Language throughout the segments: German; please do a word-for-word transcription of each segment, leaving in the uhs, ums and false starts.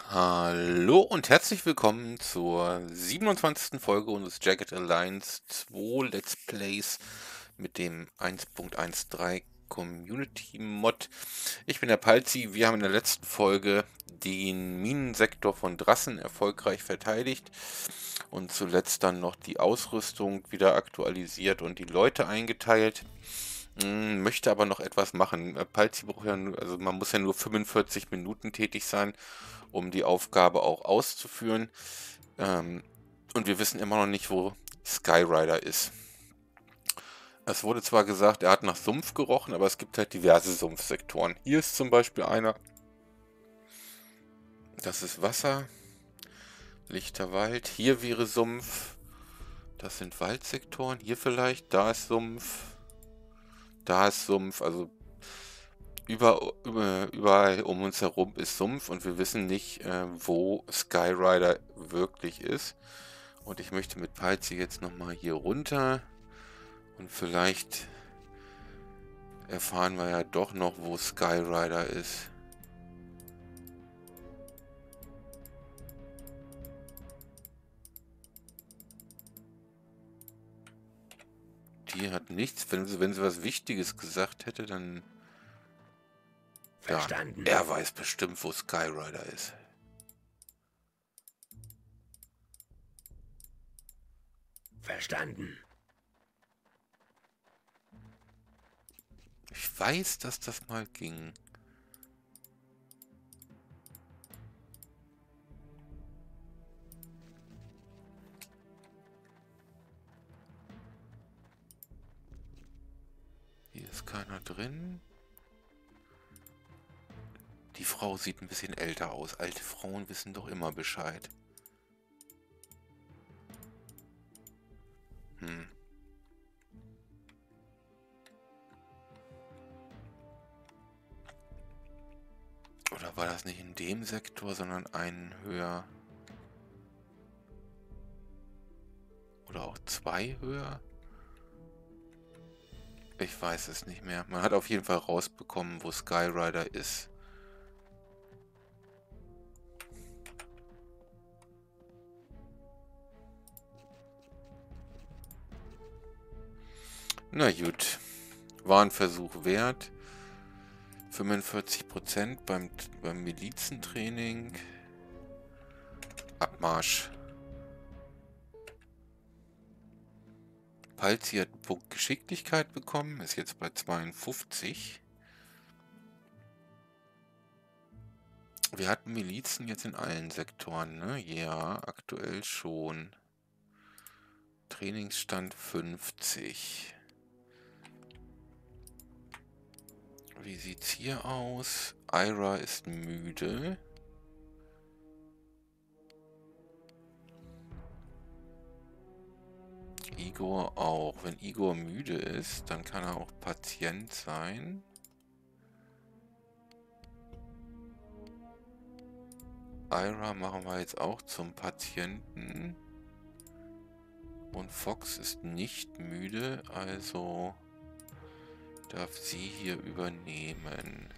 Hallo und herzlich willkommen zur siebenundzwanzigsten Folge unseres Jagged Alliance zwei Let's Plays mit dem eins Punkt eins Punkt drei Community Mod. Ich bin der Palzi. Wir haben in der letzten Folge den Minensektor von Drassen erfolgreich verteidigt und zuletzt dann noch die Ausrüstung wieder aktualisiert und die Leute eingeteilt. Hm, möchte aber noch etwas machen. Äh, Palzi braucht ja nur, also man muss ja nur fünfundvierzig Minuten tätig sein, um die Aufgabe auch auszuführen. Ähm, und wir wissen immer noch nicht, wo Skyrider ist. Es wurde zwar gesagt, er hat nach Sumpf gerochen, aber es gibt halt diverse Sumpfsektoren. Hier ist zum Beispiel einer. Das ist Wasser. Lichter Wald. Hier wäre Sumpf. Das sind Waldsektoren. Hier vielleicht. Da ist Sumpf. Da ist Sumpf. Also Über, über, überall um uns herum ist Sumpf und wir wissen nicht, äh, wo Skyrider wirklich ist. Und ich möchte mit Palzi jetzt nochmal hier runter und vielleicht erfahren wir ja doch noch, wo Skyrider ist. Die hat nichts. Wenn sie, wenn sie was Wichtiges gesagt hätte, dann... Verstanden. Ja, er weiß bestimmt, wo Skyrider ist. Verstanden. Ich weiß, dass das mal ging. Hier ist keiner drin. Die Frau sieht ein bisschen älter aus. Alte Frauen wissen doch immer Bescheid. Hm. Oder war das nicht in dem Sektor, sondern einen höher? Oder auch zwei höher? Ich weiß es nicht mehr. Man hat auf jeden Fall rausbekommen, wo Skyrider ist. Na gut. War ein Versuch wert. fünfundvierzig Prozent beim, beim Milizentraining. Abmarsch. Palzi hat einen Punkt Geschicklichkeit bekommen. Ist jetzt bei zweiundfünfzig. Wir hatten Milizen jetzt in allen Sektoren, ne? Ja, aktuell schon. Trainingsstand fünfzig. Wie sieht's hier aus? Ira ist müde. Igor auch. Wenn Igor müde ist, dann kann er auch Patient sein. Ira machen wir jetzt auch zum Patienten. Und Fox ist nicht müde, also darf sie hier übernehmen.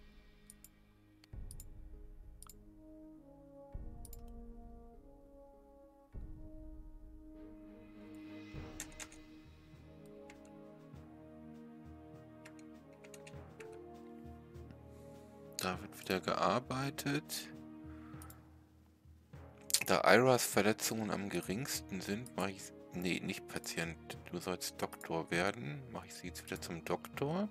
Da wird wieder gearbeitet. Da Iras Verletzungen am geringsten sind, mache ich... Nee, nicht Patient. Du sollst Doktor werden. Mache ich sie jetzt wieder zum Doktor.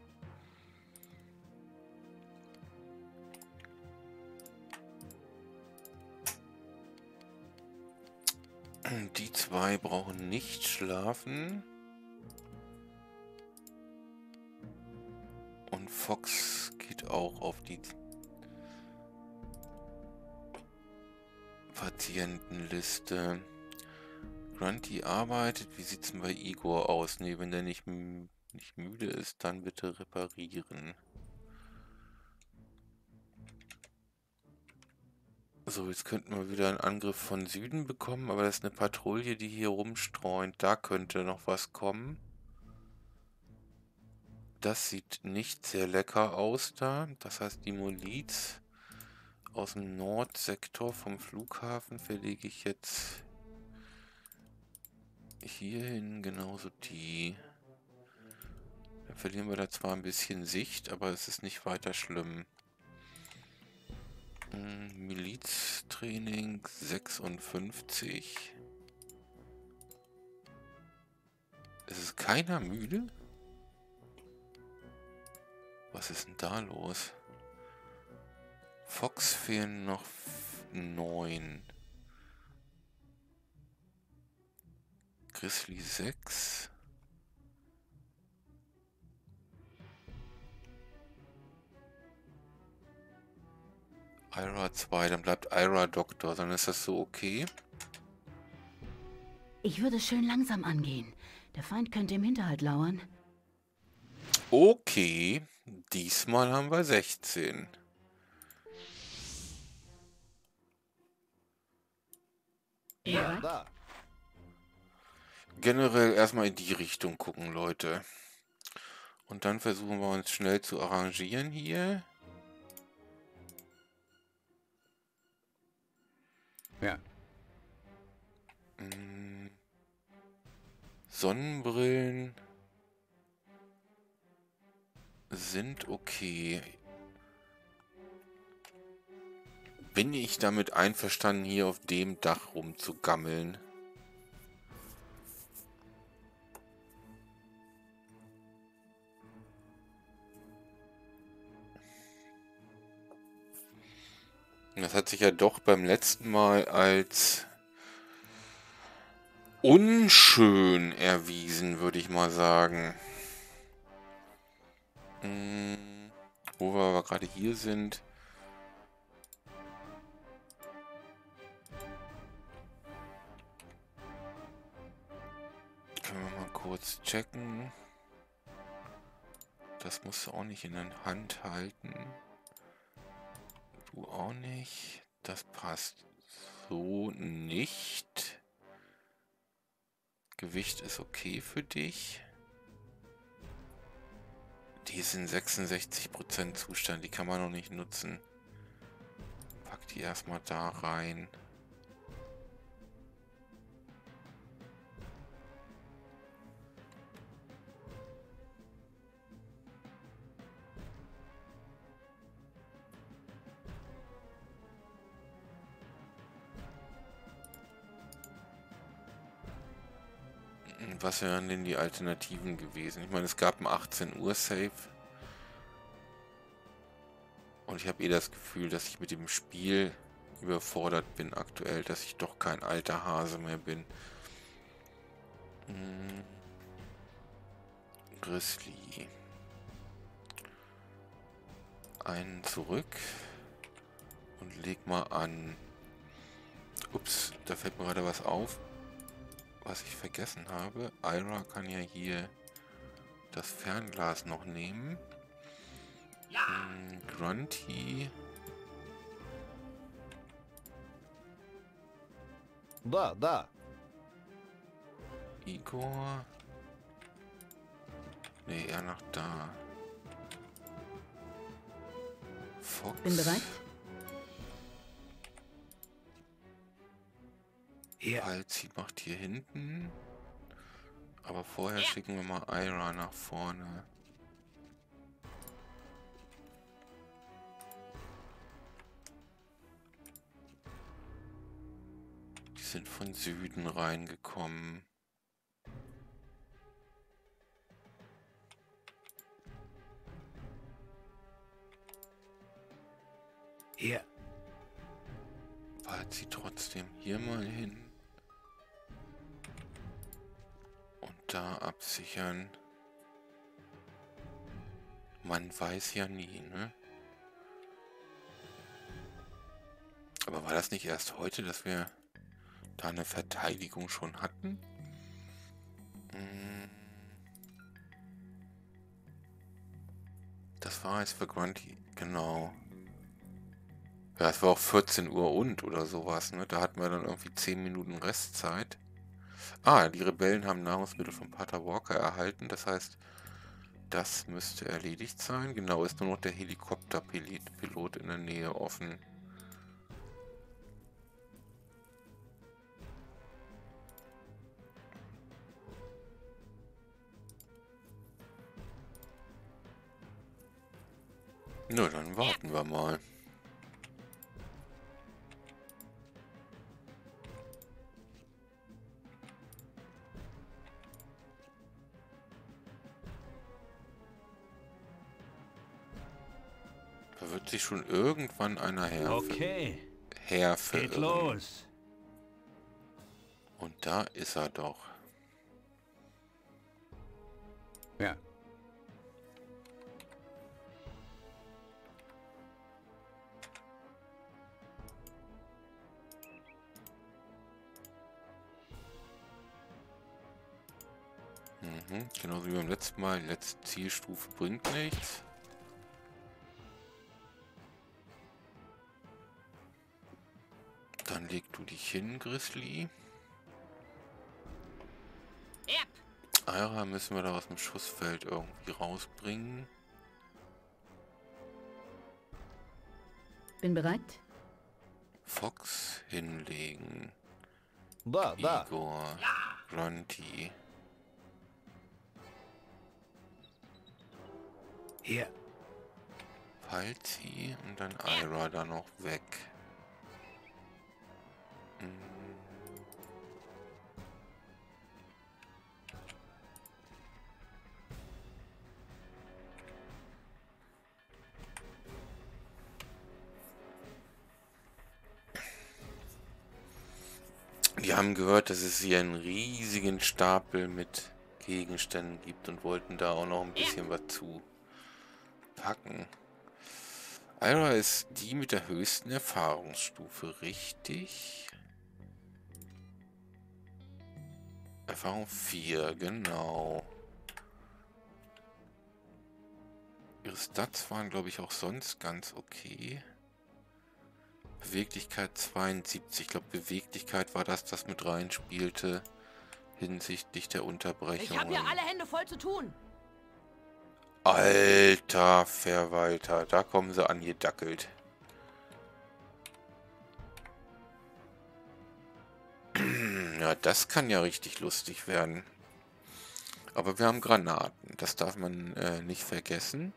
Die zwei brauchen nicht schlafen. Und Fox geht auch auf die Patientenliste. Grunty arbeitet. Wie sieht es denn bei Igor aus? Ne, wenn der nicht, nicht müde ist, dann bitte reparieren. So, jetzt könnten wir wieder einen Angriff von Süden bekommen, aber das ist eine Patrouille, die hier rumstreunt. Da könnte noch was kommen. Das sieht nicht sehr lecker aus da. Das heißt, die Miliz aus dem Nordsektor vom Flughafen verlege ich jetzt hierhin genauso die. Dann verlieren wir da zwar ein bisschen Sicht, aber es ist nicht weiter schlimm. Hm, Miliztraining sechsundfünfzig. Es ist keiner müde? Was ist denn da los? Fox fehlen noch neun. Grizzly sechs. Ira zwei, dann bleibt Ira Doktor, dann ist das so okay. Ich würde es schön langsam angehen. Der Feind könnte im Hinterhalt lauern. Okay, diesmal haben wir sechzehn. Ja. Da. Generell erstmal in die Richtung gucken, Leute. Und dann versuchen wir uns schnell zu arrangieren hier. Ja. Hm. Sonnenbrillen sind okay. Bin ich damit einverstanden, hier auf dem Dach rumzugammeln? Das hat sich ja doch beim letzten Mal als unschön erwiesen, würde ich mal sagen. Hm, wo wir aber gerade hier sind. Können wir mal kurz checken. Das musst du auch nicht in der Hand halten. Du auch nicht. Das passt so nicht. Gewicht ist okay für dich. Die sind sechsundsechzig Prozent Zustand, die kann man noch nicht nutzen. Pack die erstmal da rein. Was wären denn die Alternativen gewesen? Ich meine, es gab ein achtzehn Uhr Save. Und ich habe eh das Gefühl, dass ich mit dem Spiel überfordert bin aktuell, dass ich doch kein alter Hase mehr bin. Hm. Grizzly. Einen zurück. Und leg mal an. Ups, da fällt mir gerade was auf, was ich vergessen habe. Ira kann ja hier das Fernglas noch nehmen. Hm, Grunty. Da, da. Igor. Nee, eher nach da. Fox. Bin bereit. Ja. Halzi macht hier hinten. Aber vorher schicken wir mal Ira nach vorne. Die sind von Süden reingekommen. Ja. Halt sie trotzdem hier mal hin. Und da absichern. Man weiß ja nie, ne? Aber war das nicht erst heute, dass wir da eine Verteidigung schon hatten? Hm. Das war jetzt für Grunty, genau. Ja, es war auch vierzehn Uhr und oder sowas, ne? Da hatten wir dann irgendwie zehn Minuten Restzeit. Ah, die Rebellen haben Nahrungsmittel von Pater Walker erhalten. Das heißt, das müsste erledigt sein. Genau, ist nur noch der Helikopterpilot in der Nähe offen. Na, dann warten wir mal. Da wird sich schon irgendwann einer her Okay, herverirren. geht los. Und da ist er doch. Ja. Mhm. Genauso wie beim letzten Mal. Die letzte Zielstufe bringt nichts. Dann leg du dich hin, Grizzly. Aira müssen wir da aus dem Schussfeld irgendwie rausbringen. Bin bereit. Fox hinlegen. Da, da. Igor. Grunty. Hier. Palzi und dann Aira da noch weg. Hm. Wir haben gehört, dass es hier einen riesigen Stapel mit Gegenständen gibt und wollten da auch noch ein bisschen was zu packen. Aira ist die mit der höchsten Erfahrungsstufe, richtig? Erfahrung vier, genau. Ihre Stats waren, glaube ich, auch sonst ganz okay. Beweglichkeit zweiundsiebzig. Ich glaube, Beweglichkeit war das, das mit reinspielte hinsichtlich der Unterbrechung. Ich habe hier alle Hände voll zu tun. Alter Verwalter, da kommen sie angedackelt. Ja, das kann ja richtig lustig werden. Aber wir haben Granaten, das darf man äh, nicht vergessen.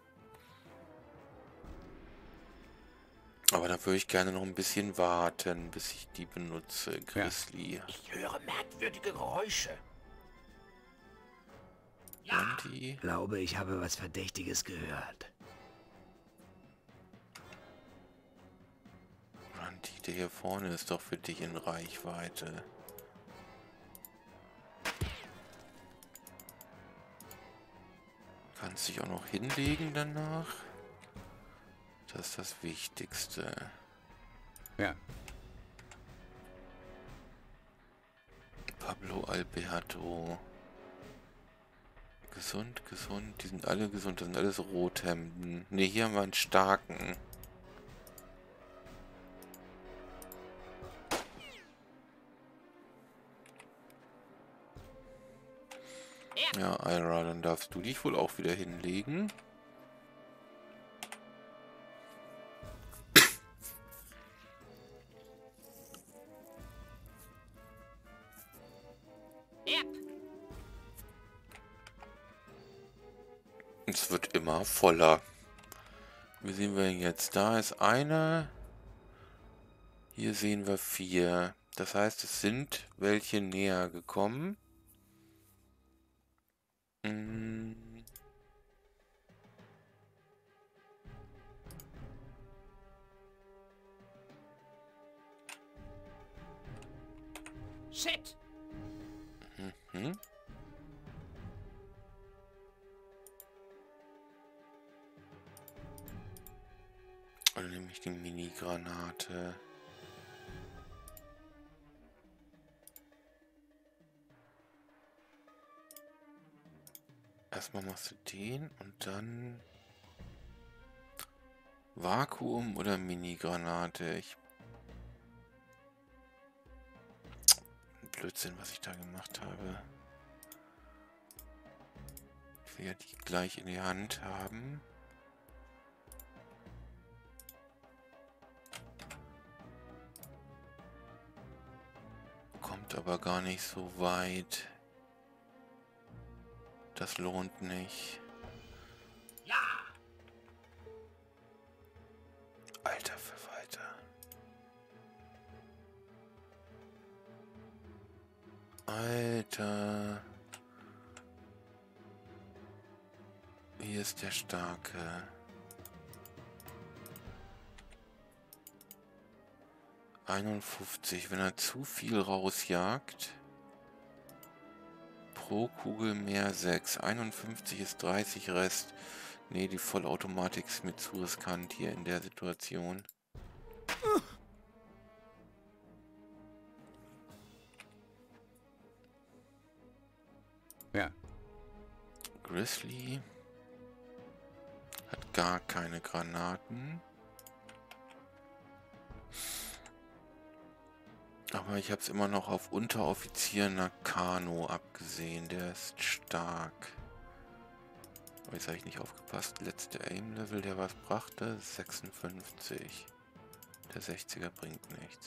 Aber da würde ich gerne noch ein bisschen warten, bis ich die benutze, Grizzly. Ja. Ich höre merkwürdige Geräusche. Und die... Ich glaube, ich habe was Verdächtiges gehört. Randy, der hier vorne ist doch für dich in Reichweite. Kannst dich auch noch hinlegen danach. Das ist das Wichtigste. Ja. Pablo Alberto. Gesund, gesund. Die sind alle gesund. Das sind alles Rothemden. Ne, hier haben wir einen starken. Ja, Aira, dann darfst du dich wohl auch wieder hinlegen. Es wird immer voller. Wie sehen wir jetzt? Da ist eine. Hier sehen wir vier. Das heißt, es sind welche näher gekommen. Hm. Shit. Mhm. Dann nehme ich die Mini-Granate. Erstmal machst du den und dann Vakuum oder Mini-Granate. Ich Blödsinn, was ich da gemacht habe. Ich will ja die gleich in die Hand haben. Kommt aber gar nicht so weit. Das lohnt nicht. Alter. Hier ist der Starke. einundfünfzig. Wenn er zu viel rausjagt. Pro Kugel mehr sechs. einundfünfzig ist dreißig Rest. Nee, die Vollautomatik ist mir zu riskant hier in der Situation. Ja. Grizzly hat gar keine Granaten. Aber ich habe es immer noch auf Unteroffizier Nakano abgesehen. Der ist stark. Aber jetzt habe ich nicht aufgepasst. Letzte Aim-Level, der was brachte, sechsundfünfzig. Der sechziger bringt nichts.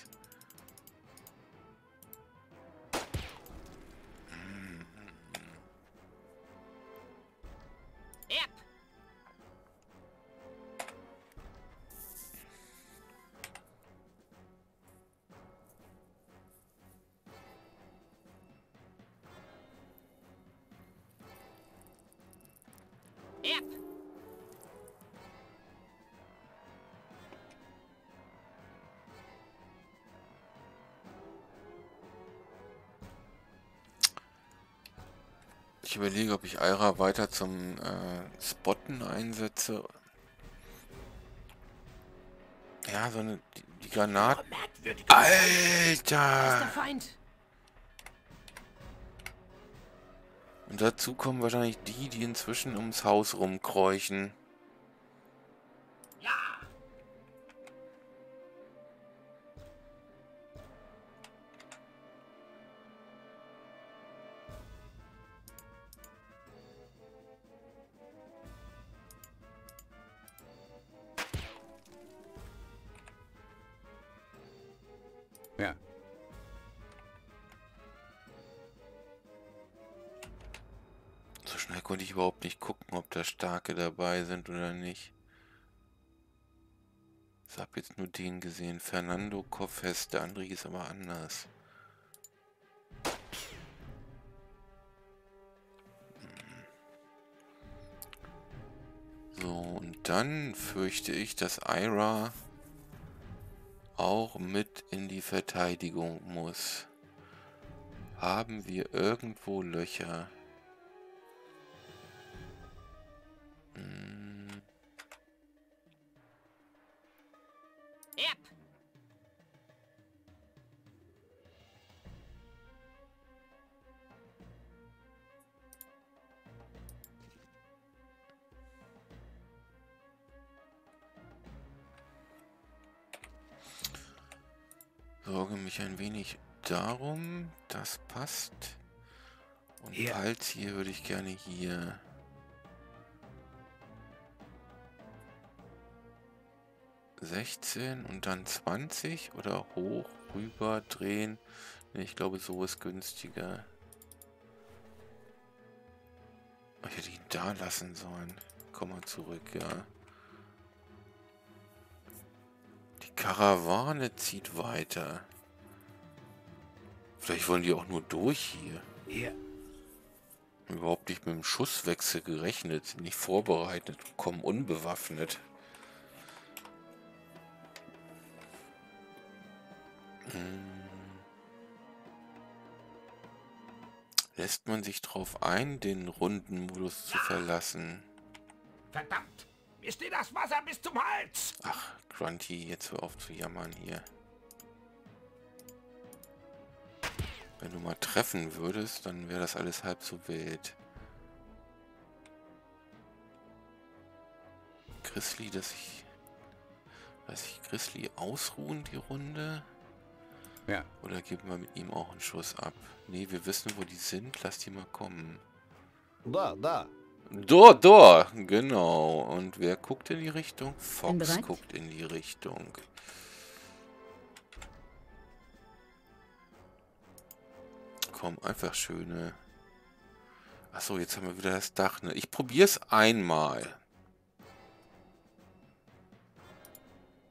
Ich überlege, ob ich Aira weiter zum äh, Spotten einsetze. Ja, so eine... Die, die Granaten... Alter! Und dazu kommen wahrscheinlich die, die inzwischen ums Haus rumkräuchen. Ja. So schnell konnte ich überhaupt nicht gucken, ob da Starke dabei sind oder nicht. Ich habe jetzt nur den gesehen. Fernando Koffes, der andere ist aber anders. So, und dann fürchte ich, dass Aira auch mit in die Verteidigung muss. Haben wir irgendwo Löcher? Hm. Yep. Sorge mich ein wenig darum, das passt. Und Hier. Hals hier würde ich gerne hier. sechzehn und dann zwanzig oder hoch, rüber, drehen. Nee, ich glaube, so ist günstiger. Ich hätte ihn da lassen sollen. Komm mal zurück, ja. Die Karawane zieht weiter. Vielleicht wollen die auch nur durch hier. Hier. Überhaupt nicht mit dem Schusswechsel gerechnet, sind nicht vorbereitet, kommen unbewaffnet. Hm. Lässt man sich drauf ein, den Rundenmodus zu verlassen? Verdammt! Mir steht das Wasser bis zum Hals! Ach, Grunty, jetzt hör auf zu jammern hier. Wenn du mal treffen würdest, dann wäre das alles halb so wild. Grizzly, dass ich... Weiß ich, Grizzly ausruhen die Runde? Ja. Oder geben wir mit ihm auch einen Schuss ab? Nee, wir wissen, wo die sind. Lass die mal kommen. Da, da. Dort, dort, genau. Und wer guckt in die Richtung? Fox bereit? guckt in die Richtung. Komm, einfach schöne... Achso, jetzt haben wir wieder das Dach, ne? Ich probiere es einmal.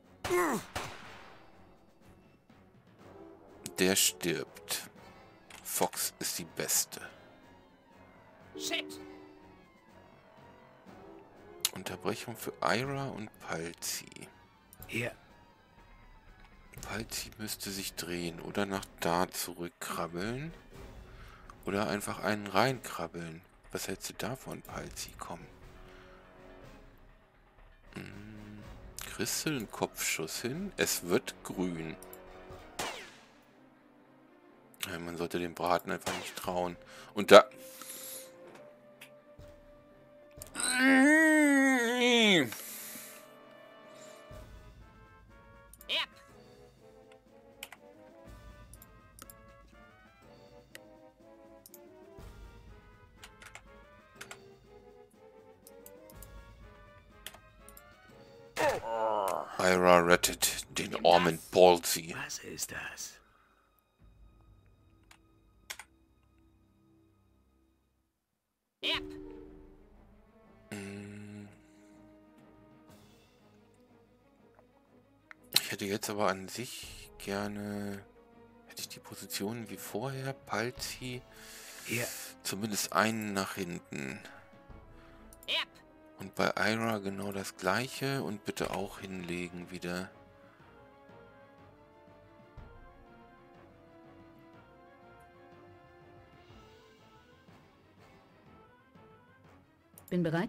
Der stirbt. Fox ist die beste. Shit. Unterbrechung für Ira und Palzi. Hier. Palzi müsste sich drehen oder nach da zurückkrabbeln. Oder einfach einen reinkrabbeln. Was hältst du davon, Palzi? Komm. Hm. Kriegst du einen Kopfschuss hin? Es wird grün. Ja, man sollte dem Braten einfach nicht trauen. Und da... Yep. Ira rettet den armen Palzi. Was ist das? Yep. Ich hätte jetzt aber an sich gerne... Hätte ich die Position wie vorher, Palzi, Hier. zumindest einen nach hinten. Yep. Und bei Ira genau das gleiche und bitte auch hinlegen wieder. Bin bereit.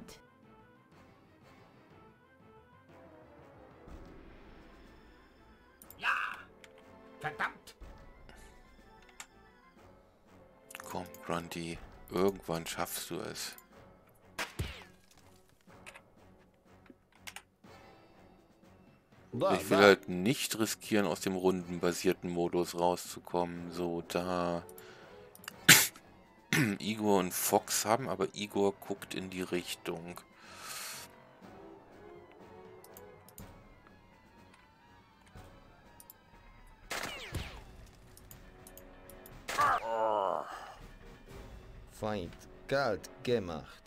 Ja. Verdammt. Komm, Grundy, irgendwann schaffst du es. Da, Ich will da. halt nicht riskieren, aus dem rundenbasierten Modus rauszukommen. So, da... Igor und Fox haben, aber Igor guckt in die Richtung. Feind kalt gemacht.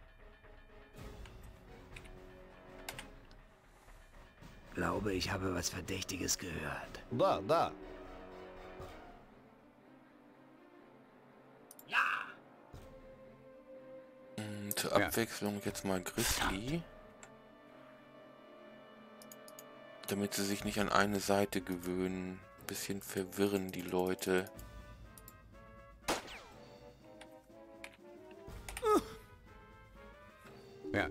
Glaube, ich habe was Verdächtiges gehört. Da, da. Ja. Und zur Abwechslung jetzt mal Grizzly. Damit sie sich nicht an eine Seite gewöhnen. Bisschen verwirren die Leute. Ja.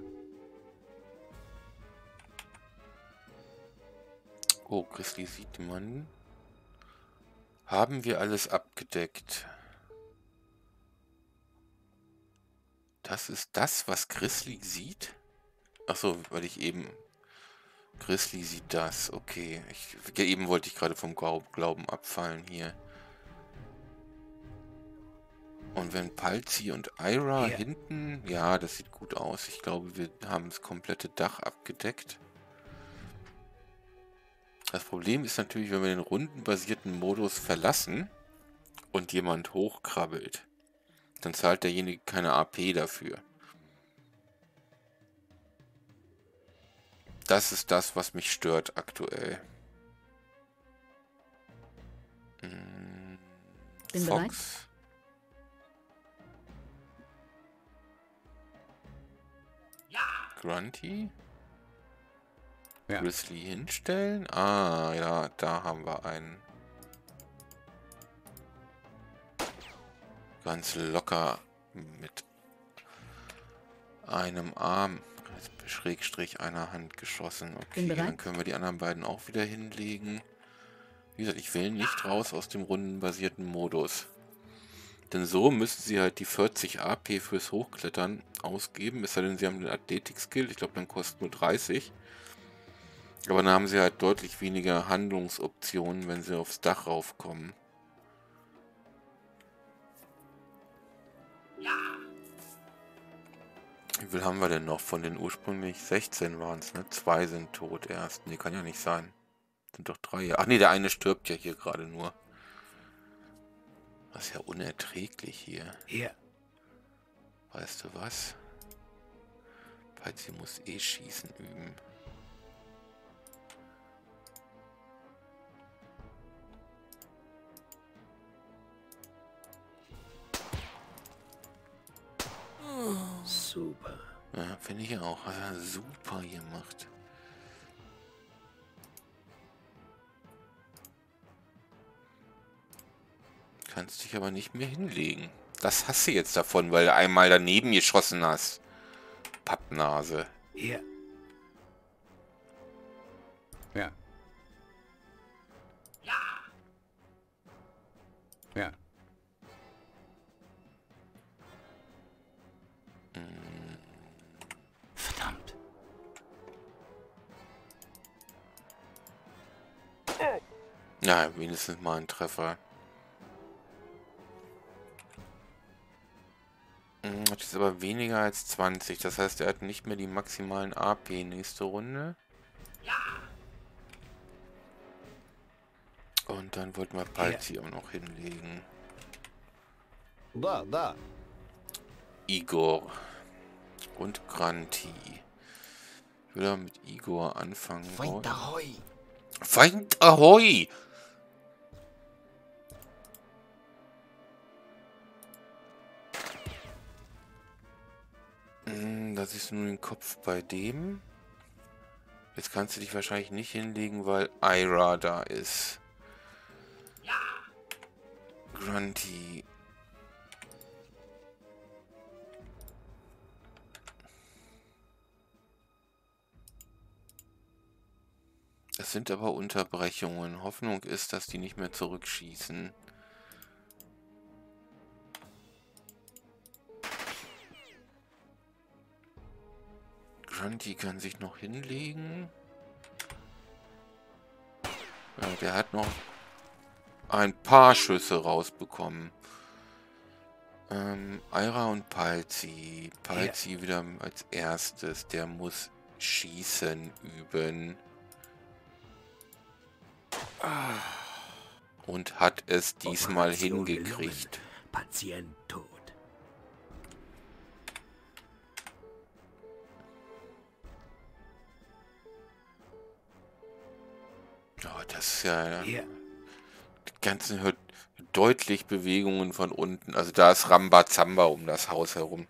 Oh, Grizzly sieht man. Haben wir alles abgedeckt? Das ist das, was Grizzly sieht? Achso, weil ich eben... Grizzly sieht das, okay. Ich, ja, eben wollte ich gerade vom Glauben abfallen hier. Und wenn Palzi und Ira Hier. hinten... Ja, das sieht gut aus. Ich glaube, wir haben das komplette Dach abgedeckt. Das Problem ist natürlich, wenn wir den rundenbasierten Modus verlassen und jemand hochkrabbelt, dann zahlt derjenige keine A P dafür. Das ist das, was mich stört aktuell. Hm, Bin bereit. Fox. Grunty. Ja. Grizzly hinstellen. Ah, ja, da haben wir einen. Ganz locker mit einem Arm, Schrägstrich einer Hand geschossen. Okay, Bin bereit. dann können wir die anderen beiden auch wieder hinlegen. Wie gesagt, ich will nicht raus aus dem rundenbasierten Modus. Denn so müssten sie halt die vierzig A P fürs Hochklettern ausgeben. Es sei denn, sie haben den Athletik-Skill. Ich glaube, dann kostet nur dreißig. Aber dann haben sie halt deutlich weniger Handlungsoptionen, wenn sie aufs Dach raufkommen. Wie viel haben wir denn noch? Von den ursprünglich sechzehn waren es, ne? Zwei sind tot erst. Ne, kann ja nicht sein. Sind doch drei. Ach nee, der eine stirbt ja hier gerade nur. Das ist ja unerträglich hier. Hier. Weißt du was? Palzi muss eh schießen üben. Ja, finde ich auch. Hat er super gemacht. Kannst dich aber nicht mehr hinlegen. Das hast du jetzt davon, weil du einmal daneben geschossen hast. Pappnase. Hier. Ja. Ja. Ja. Verdammt. Ja, wenigstens mal ein Treffer. Hm, Das ist aber weniger als zwanzig. Das heißt, er hat nicht mehr die maximalen A P nächste Runde. Und dann wollten wir Palzi auch noch hinlegen. Da, da. Igor. Und Granti. Ich will aber mit Igor anfangen. Feind Ahoi. Feind Ahoi! Hm, Da siehst du nur den Kopf bei dem. Jetzt kannst du dich wahrscheinlich nicht hinlegen, weil Ira da ist. Grunty. Es sind aber Unterbrechungen. Hoffnung ist, dass die nicht mehr zurückschießen. Grunty kann sich noch hinlegen. Ja, der hat noch ein paar Schüsse rausbekommen. Ähm, Ira und Palzi. Palzi wieder als erstes. Der muss schießen üben. Und hat es diesmal Operation hingekriegt. gelungen. Patient tot. Oh, das ist ja... Hier. Die ganzen hört deutlich Bewegungen von unten. Also da ist Rambazamba um das Haus herum.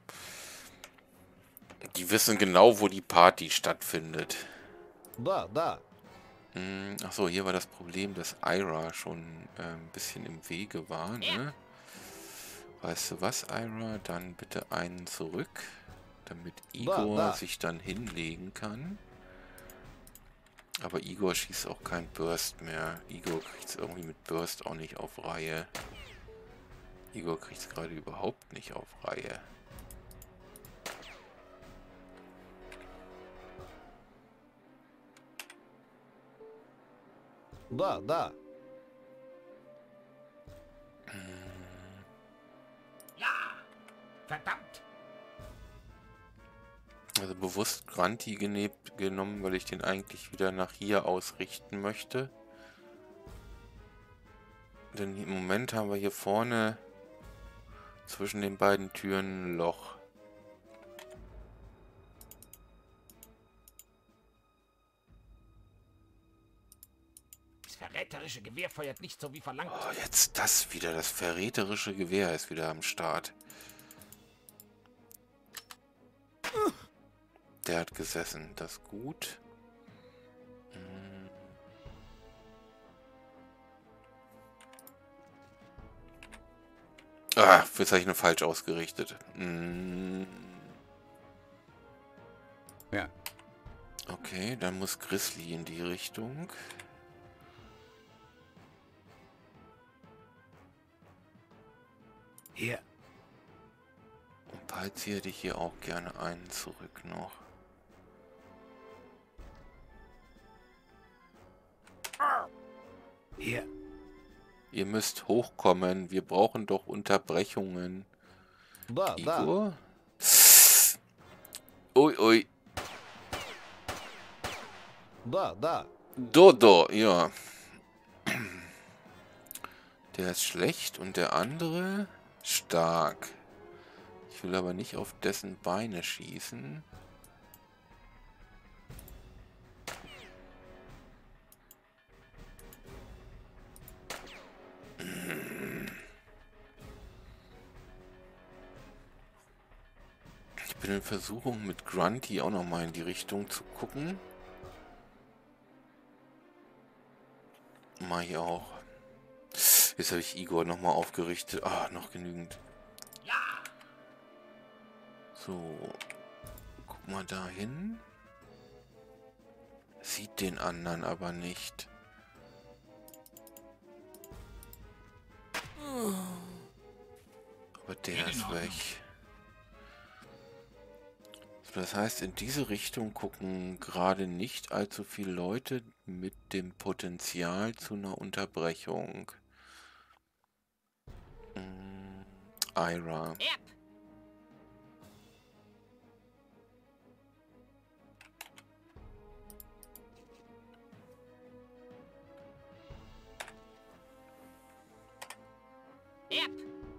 Die wissen genau, wo die Party stattfindet. Da, da. Hm, achso, hier war das Problem, dass Ira schon äh, ein bisschen im Wege war, ne? Weißt du was, Ira? Dann bitte einen zurück, damit Igor da. sich dann hinlegen kann. Aber Igor schießt auch kein Burst mehr. Igor kriegt es irgendwie mit Burst auch nicht auf Reihe. Igor kriegt es gerade überhaupt nicht auf Reihe. Da, da. Verdammt. Also bewusst Granti genebt, genommen, weil ich den eigentlich wieder nach hier ausrichten möchte. Denn im Moment haben wir hier vorne zwischen den beiden Türen ein Loch. Das verräterische Gewehr feuert nicht so wie verlangt. Oh, jetzt das wieder. Das verräterische Gewehr ist wieder am Start. Der hat gesessen. Das ist gut. Hm. Ah, jetzt habe ich nur falsch ausgerichtet. Hm. Ja. Okay, dann muss Grizzly in die Richtung. Hier. Und Palzi hätte ich hier auch gerne einen zurück noch. Hier. Ihr müsst hochkommen. Wir brauchen doch Unterbrechungen. Da, da. Igor? Ui, ui. Da, da. Dodo, ja. Der ist schlecht und der andere stark. Ich will aber nicht auf dessen Beine schießen. Ich bin in Versuchung, mit Grunty auch nochmal in die Richtung zu gucken. Mach ich auch. Jetzt habe ich Igor nochmal aufgerichtet. Ah, noch genügend. Ja. So. Guck mal dahin. Sieht den anderen aber nicht. Aber der ist weg. Das heißt, in diese Richtung gucken gerade nicht allzu viele Leute mit dem Potenzial zu einer Unterbrechung. Hm, Ira. Yep. Yep.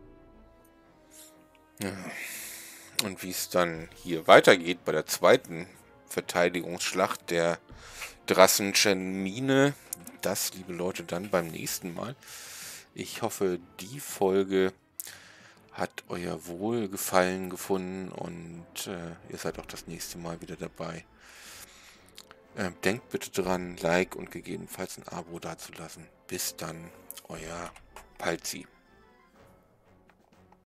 Ja. Und wie es dann hier weitergeht bei der zweiten Verteidigungsschlacht der Drassenschen Mine, das, liebe Leute, dann beim nächsten Mal. Ich hoffe, die Folge hat euer Wohlgefallen gefunden und äh, ihr seid auch das nächste Mal wieder dabei. Äh, denkt bitte dran, Like und gegebenenfalls ein Abo dazulassen. Bis dann, euer Palzi.